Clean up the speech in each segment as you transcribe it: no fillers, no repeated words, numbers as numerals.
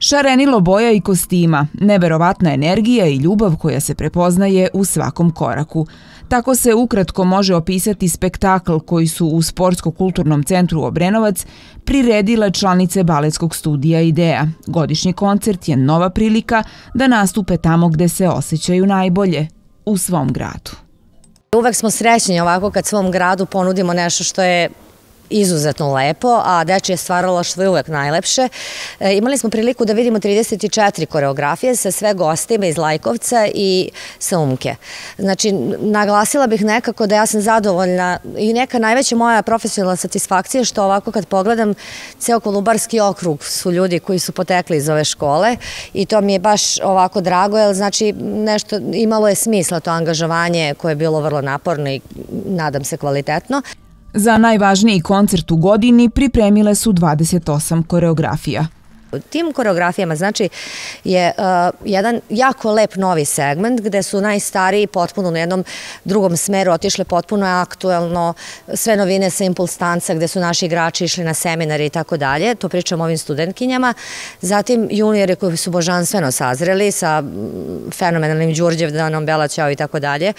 Šarenilo boja i kostima, neverovatna energija i ljubav koja se prepoznaje u svakom koraku. Tako se ukratko može opisati spektakl koji su u Sportsko-kulturnom centru Obrenovac priredile članice baletskog studija Ideja. Godišnji koncert je nova prilika da nastupe tamo gde se osjećaju najbolje, u svom gradu. Uvek smo srećni ovako kad svom gradu ponudimo nešto što je izuzetno lepo, a dečije stvaralaštvo je uvek najlepše. Imali smo priliku da vidimo 34 koreografije sa sve gostima iz Lajkovca i sa Umke. Znači, naglasila bih nekako da ja sam zadovoljna i neka najveća moja profesionalna satisfakcija što ovako kad pogledam ceo Kolubarski okrug su ljudi koji su potekli iz ove škole i to mi je baš ovako drago, jer znači nešto imalo je smisla to angažovanje koje je bilo vrlo naporno i nadam se kvalitetno. Za najvažniji koncert u godini pripremile su 28 koreografija. Tim koreografijama znači je jedan jako lep novi segment gde su najstariji potpuno na jednom drugom smeru otišle potpuno aktuelno, sve novine sa Impuls tanca gde su naši igrači išli na seminari i tako dalje, to pričam o ovim studentkinjama. Zatim juniori koji su božanstveno sazreli sa fenomenalnim Đurđevdanom, Bela Ćao i tako dalje.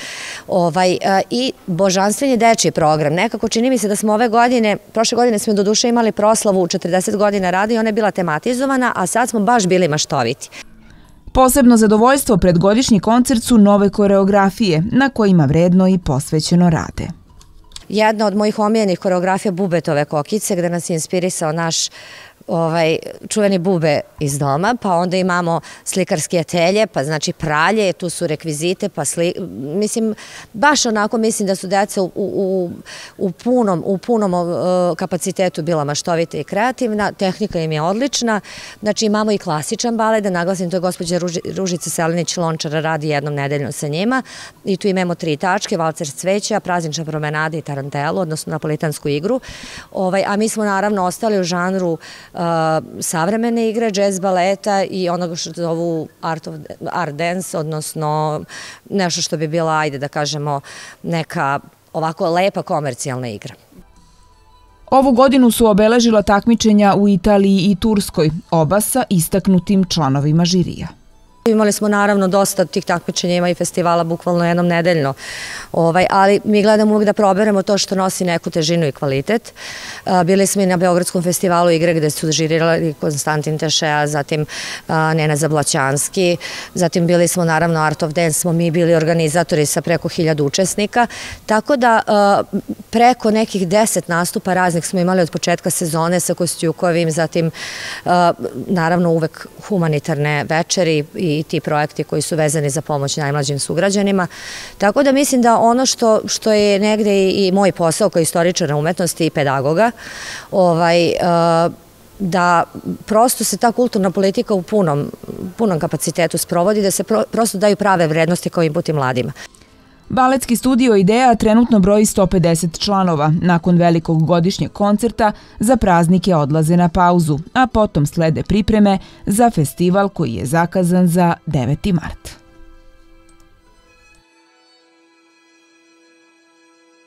I božanstveni dečiji program. Nekako čini mi se da smo ove godine, prošle godine smo doduše imali proslavu 40 godina rada i ona je bila tematizovana, a sad smo baš bili maštoviti. Posebno zadovoljstvo pred godišnji koncert su nove koreografije na kojima vredno i posvećeno rade. Jedna od mojih omiljenih koreografija Bubetove kokice gde nas je inspirisao naš čuveni Bube iz doma, pa onda imamo slikarske atelje, pa znači pralje, tu su rekvizite, pa mislim, baš onako mislim da su deca u punom kapacitetu bila maštovita i kreativna, tehnika im je odlična, znači imamo i klasičan balet, da naglasim, to je gospođa Ružica Selinić-Lončara, radi jednom nedeljno sa njima i tu imamo 3 tačke, valcer cveća, praznična promenada i tarantelu, odnosno napolitansku igru, a mi smo naravno ostali u žanru savremene igre, džez baleta i onoga što zovu art dance, odnosno nešto što bi bila, ajde da kažemo, neka ovako lepa komercijalna igra. Ovu godinu su obeležila takmičenja u Italiji i Turskoj, oba sa istaknutim članovima žirija. Imali smo naravno dosta tih takmičenja, ima i festivala bukvalno jednom nedeljno, ali mi gledamo uvijek da proberemo to što nosi neku težinu i kvalitet. Bili smo i na Beogradskom festivalu igre gde su žirirali Konstantin Tešea, zatim Nena Zablaćanski, zatim bili smo naravno Art of Dance, smo mi bili organizatori sa preko 1000 učesnika, tako da preko nekih 10 nastupa raznih smo imali od početka sezone sa Kostjukovim, zatim naravno uvek humanitarne večeri i ti projekti koji su vezani za pomoć najmlađim sugrađanima. Tako da mislim da ono što je negde i moj posao kao istoričara umetnosti i pedagoga, da prosto se ta kulturna politika u punom kapacitetu sprovodi, da se prosto daju prave vrednosti kao input i mladima. Baletski studio Ideja trenutno broji 150 članova. Nakon velikog godišnjeg koncerta za praznike odlaze na pauzu, a potom slede pripreme za festival koji je zakazan za 9. mart.